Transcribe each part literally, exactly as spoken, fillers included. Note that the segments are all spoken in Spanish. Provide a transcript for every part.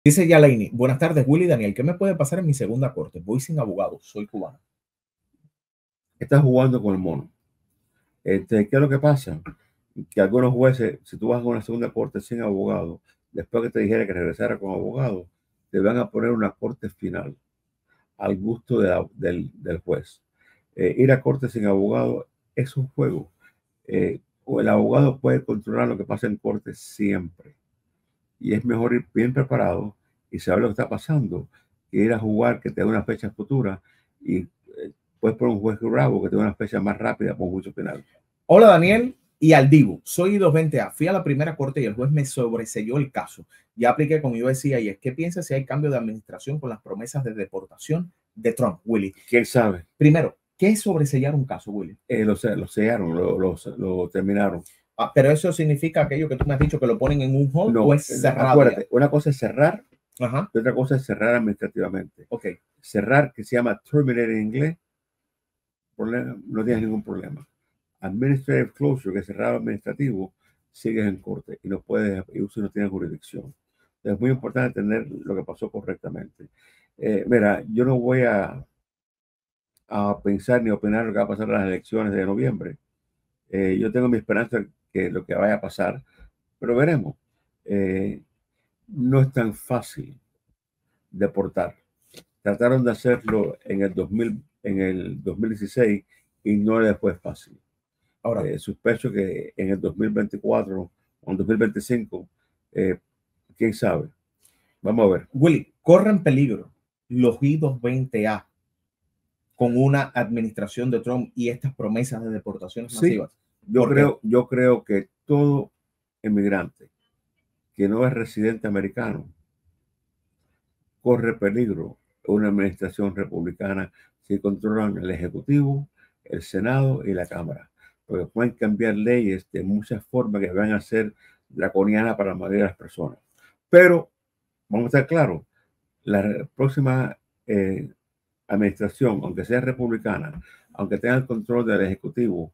Dice Yalaini, buenas tardes, Willy Daniel. ¿Qué me puede pasar en mi segunda corte? Voy sin abogado, soy cubano. Estás jugando con el mono. Este, ¿qué es lo que pasa? Que algunos jueces, si tú vas a una segunda corte sin abogado, después que te dijera que regresara con abogado, te van a poner una corte final al gusto de la, del, del juez. Eh, ir a corte sin abogado es un juego. Eh, o el abogado puede controlar lo que pasa en corte siempre. Y es mejor ir bien preparado y saber lo que está pasando que ir a jugar que te dé una fecha futura y eh, puedes poner un juez bravo que te dé una fecha más rápida por un juicio penal. Hola Daniel y Aldivo, soy I dos veinte A. Fui a la primera corte y el juez me sobreselló el caso. Ya apliqué con U S C I S. ¿Qué piensas si hay cambio de administración con las promesas de deportación de Trump, Willy? ¿Quién sabe? Primero, ¿qué es sobresellar un caso, Willy? Eh, lo, lo sellaron, lo, lo, lo terminaron. Ah, pero eso significa aquello que tú me has dicho que lo ponen en un hold no, o es cerrado. Acuérdate, ya? Una cosa es cerrar. Ajá. Y otra cosa es cerrar administrativamente. Ok. Cerrar, que se llama terminate en inglés, no tienes ningún problema. Administrative closure, que es cerrado administrativo, sigues en corte y no puedes, y no tiene jurisdicción. Es muy importante tener lo que pasó correctamente. Eh, mira, yo no voy a, a pensar ni opinar lo que va a pasar en las elecciones de noviembre. Eh, yo tengo mi esperanza que lo que vaya a pasar, pero veremos. Eh, no es tan fácil deportar. Trataron de hacerlo en el dos mil, en el dos mil dieciséis y no les fue fácil. Ahora, eh, sospecho que en el dos mil veinticuatro o en dos mil veinticinco, eh, quién sabe. Vamos a ver. Willy, corren peligro los I dos veinte A con una administración de Trump y estas promesas de deportaciones sí, masivas. Yo creo, yo creo que todo inmigrante que no es residente americano corre peligro en una administración republicana si controlan el Ejecutivo, el Senado y la Cámara. Porque pueden cambiar leyes de muchas formas que van a ser draconianas para la mayoría de las personas. Pero, vamos a estar claros, la próxima eh, administración, aunque sea republicana, aunque tenga el control del Ejecutivo,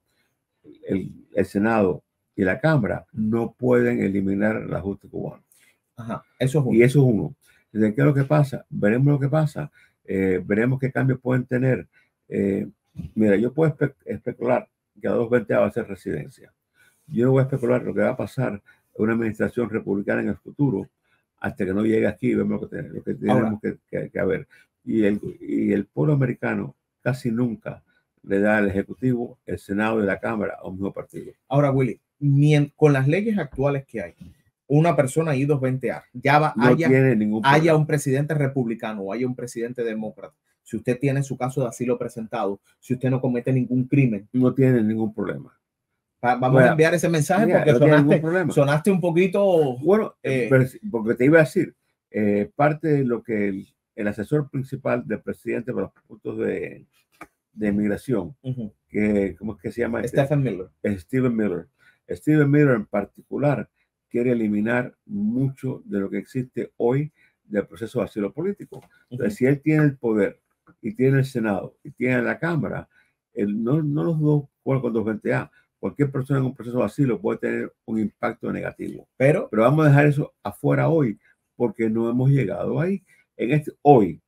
el, el Senado y la Cámara, no pueden eliminar el ajuste cubano. Ajá, eso es uno. Y eso es uno. ¿De qué es lo que pasa? Veremos lo que pasa. Eh, veremos qué cambios pueden tener. Eh, mira, yo puedo espe especular que a dos veinte va a ser residencia. Yo no voy a especular lo que va a pasar en una administración republicana en el futuro hasta que no llegue aquí y vemos lo que, lo que tenemos que, que, que ver. Y el, y el pueblo americano casi nunca le da al Ejecutivo, el Senado y la Cámara a un mismo partido. Ahora, Willy, con las leyes actuales que hay, una persona I dos veinte A, ya va, no haya, tiene ningún problema. haya un presidente republicano o haya un presidente demócrata, si usted tiene su caso de asilo presentado, si usted no comete ningún crimen, no tiene ningún problema. Vamos bueno, a enviar ese mensaje mira, porque no sonaste, sonaste un poquito... Bueno, eh, porque te iba a decir, eh, parte de lo que el, el asesor principal del presidente para los puntos de, de inmigración, uh-huh. que, ¿cómo es que se llama? Stephen este? Miller. Es Stephen Miller. Stephen Miller en particular quiere eliminar mucho de lo que existe hoy del proceso de asilo político. Entonces, uh-huh. si él tiene el poder y tiene el Senado y tiene la Cámara, él no, no los dos con dos veinte A. Cualquier persona en un proceso de asilo puede tener un impacto negativo. Pero, pero vamos a dejar eso afuera hoy, porque no hemos llegado ahí. En este, hoy,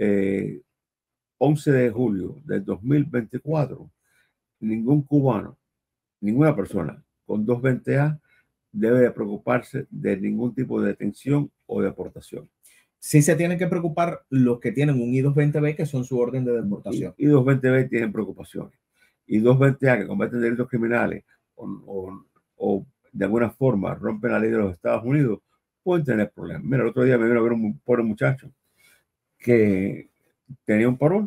eh, once de julio del dos mil veinticuatro, ningún cubano, ninguna persona con dos veinte A debe de preocuparse de ningún tipo de detención o deportación. Sí se tienen que preocupar los que tienen un I dos veinte B, que son su orden de deportación. I dos veinte B tienen preocupaciones. Y dos veinte A que cometen delitos criminales o, o, o de alguna forma rompen la ley de los Estados Unidos, pueden tener problemas. Mira, el otro día me vino a ver un pobre muchacho que tenía un parol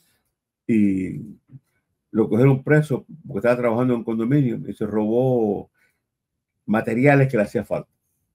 y lo cogieron preso porque estaba trabajando en un condominio y se robó materiales que le hacía falta.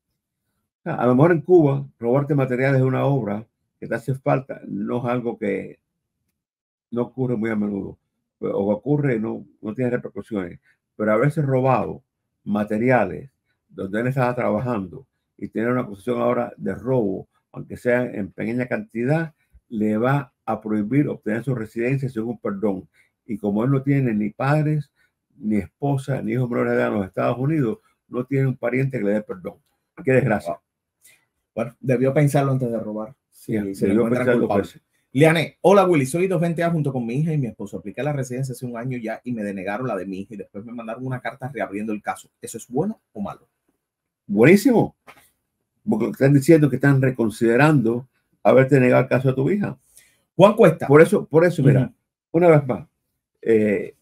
A lo mejor en Cuba, robarte materiales de una obra que te hace falta no es algo que no ocurre muy a menudo. O ocurre, no, no tiene repercusiones, pero haberse robado materiales donde él estaba trabajando y tener una acusación ahora de robo, aunque sea en pequeña cantidad, le va a prohibir obtener su residencia sin un perdón. Y como él no tiene ni padres, ni esposa, ni hijos menores de edad en los Estados Unidos, no tiene un pariente que le dé perdón. Qué desgracia. Bueno, debió pensarlo antes de robar. Sí, Sí, se debió pensarlo. Liane, hola Willy, soy dos veinte A junto con mi hija y mi esposo. Apliqué la residencia hace un año ya y me denegaron la de mi hija y después me mandaron una carta reabriendo el caso. ¿Eso es bueno o malo? Buenísimo, porque están diciendo que están reconsiderando haberte negado el caso de tu hija. Juan Cuesta. Por eso, por eso, mira, uh-huh. una vez más, eh,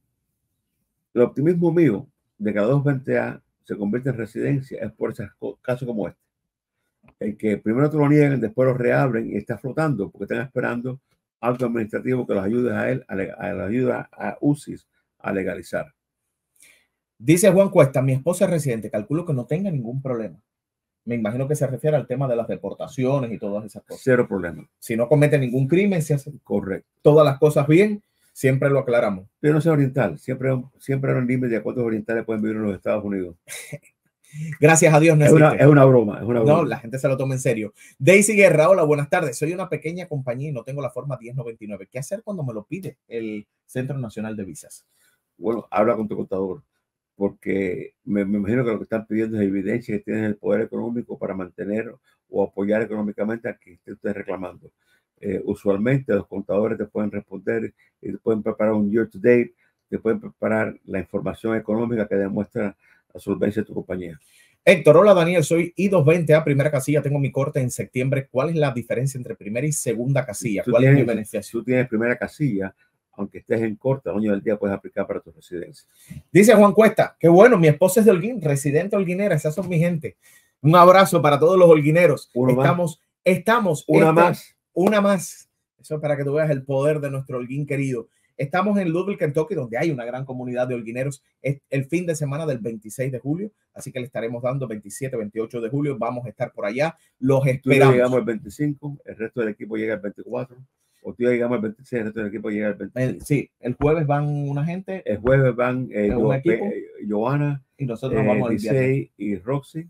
el optimismo mío de que la dos veinte A se convierte en residencia es por esos casos como este. El que primero te lo niegan, después lo reabren y está flotando porque están esperando algo administrativo que los ayude a él, a, a la ayuda a U C I S a legalizar. Dice Juan Cuesta, mi esposa es residente, calculo que no tenga ningún problema. Me imagino que se refiere al tema de las deportaciones y todas esas cosas. Cero problema. Si no comete ningún crimen, se hace correcto. Todas las cosas bien, siempre lo aclaramos. Pero no sea oriental, siempre, siempre los límites de acuerdos orientales pueden vivir en los Estados Unidos. Gracias a Dios no es existe. Una, es una broma, es una broma. No, la gente se lo toma en serio. Daisy Guerra, hola, buenas tardes. Soy una pequeña compañía y no tengo la forma diez noventa y nueve. ¿Qué hacer cuando me lo pide el Centro Nacional de Visas? Bueno, habla con tu contador, porque me, me imagino que lo que están pidiendo es evidencia que tienen el poder económico para mantener o apoyar económicamente a quien esté usted reclamando. Eh, usualmente los contadores te pueden responder y te pueden preparar un year to date, te pueden preparar la información económica que demuestra la solvencia de tu compañía. Héctor, hola Daniel, soy I dos veinte A, primera casilla, tengo mi corte en septiembre. ¿Cuál es la diferencia entre primera y segunda casilla? ¿Cuál tienes, es mi beneficio? Tú tienes primera casilla, aunque estés en corte, al año del día puedes aplicar para tu residencia. Dice Juan Cuesta, qué bueno, mi esposa es de Holguín, residente holguinera, esas son mi gente. Un abrazo para todos los holguineros. Uno estamos, más. estamos. Una este, más. Una más. Eso es para que tú veas el poder de nuestro Holguín querido. Estamos en Louisville, Kentucky, donde hay una gran comunidad de holguineros. Es el fin de semana del veintiséis de julio, así que le estaremos dando veintisiete, veintiocho de julio. Vamos a estar por allá. Los esperamos. Tú llegamos el veinticinco, el resto del equipo llega el veinticuatro. O tú llegamos el veintiséis, el resto del equipo llega el veinticinco. El, sí, el jueves van una gente. El jueves van eh, un equipo, eh, Joana, y nosotros eh, vamos el viernes y Roxy.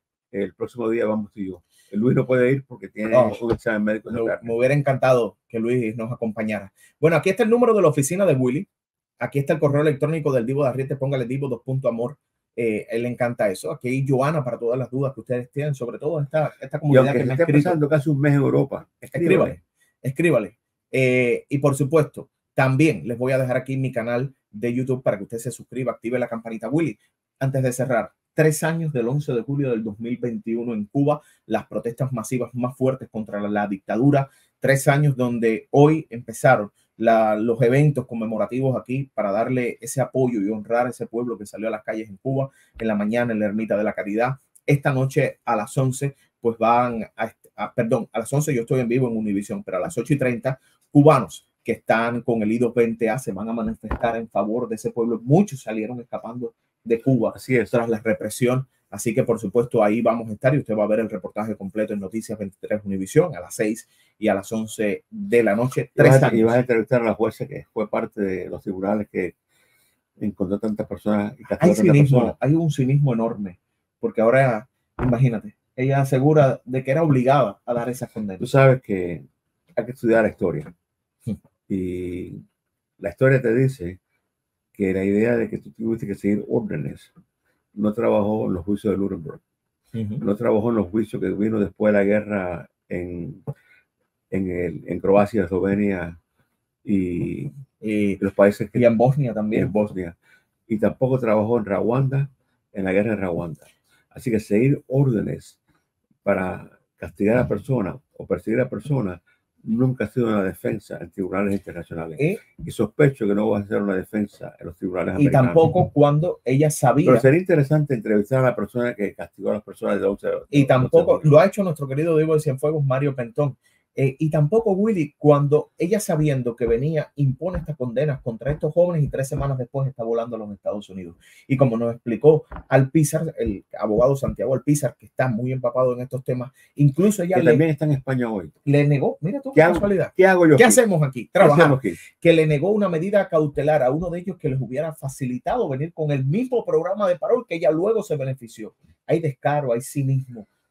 El próximo día vamos tú y yo. Luis no puede ir porque tiene oh, un examen médico. Lo, me hubiera encantado que Luis nos acompañara. Bueno, aquí está el número de la oficina de Willy. Aquí está el correo electrónico del Divo de Arriete. Póngale Divo dos punto amor. Eh, él le encanta eso. Aquí hay Joana para todas las dudas que ustedes tienen, sobre todo esta, esta comunidad. Y aunque que me está empezando casi un mes en Europa. Escríbale. Escríbale. escríbale. Eh, y por supuesto, también les voy a dejar aquí mi canal de YouTube para que usted se suscriba, active la campanita. Willy, antes de cerrar, tres años del once de julio del dos mil veintiuno en Cuba, las protestas masivas más fuertes contra la, la dictadura, tres años donde hoy empezaron la, los eventos conmemorativos aquí para darle ese apoyo y honrar a ese pueblo que salió a las calles en Cuba, en la mañana en la Ermita de la Caridad. Esta noche a las once, pues van a, a perdón, a las once yo estoy en vivo en Univision, pero a las ocho y treinta, cubanos que están con el I dos veinte A se van a manifestar en favor de ese pueblo. Muchos salieron escapando de Cuba Así es. tras la represión. Así que, por supuesto, ahí vamos a estar y usted va a ver el reportaje completo en Noticias veintitrés Univisión a las seis y a las once de la noche. Tres años. Y vas a entrevistar a la jueza que fue parte de los tribunales que encontró tantas personas. Y hay, cinismo, personas. Hay un cinismo enorme, porque ahora, imagínate, ella asegura de que era obligada a dar esas condenas. Tú sabes que hay que estudiar la historia. Sí. Y la historia te dice que la idea de que tú tuviste que seguir órdenes no trabajó en los juicios de Nuremberg, uh-huh. no trabajó en los juicios que vino después de la guerra en, en, el, en Croacia, Eslovenia y, y los países que... Y en Bosnia también. Y en Bosnia. Y tampoco trabajó en Ruanda, en la guerra de Ruanda. Así que seguir órdenes para castigar a personas o perseguir a personas nunca ha sido una defensa en tribunales internacionales. ¿Eh? Y sospecho que no va a ser una defensa en los tribunales y americanos. Y tampoco cuando ella sabía. Pero sería interesante entrevistar a la persona que castigó a las personas de once. Y tampoco lo ha hecho nuestro querido Diego de Cienfuegos, Mario Pentón. Eh, y tampoco Willy, cuando ella sabiendo que venía, impone estas condenas contra estos jóvenes y tres semanas después está volando a los Estados Unidos. Y como nos explicó Alpizar, el abogado Santiago Alpizar, que está muy empapado en estos temas, incluso ella que le, también está en España hoy. Le negó, mira tú, qué casualidad. Hago, ¿Qué hago yo? ¿Qué aquí? hacemos aquí? Trabajar. Aquí? Que le negó una medida cautelar a uno de ellos que les hubiera facilitado venir con el mismo programa de parol que ella luego se benefició. Hay descaro, hay cinismo.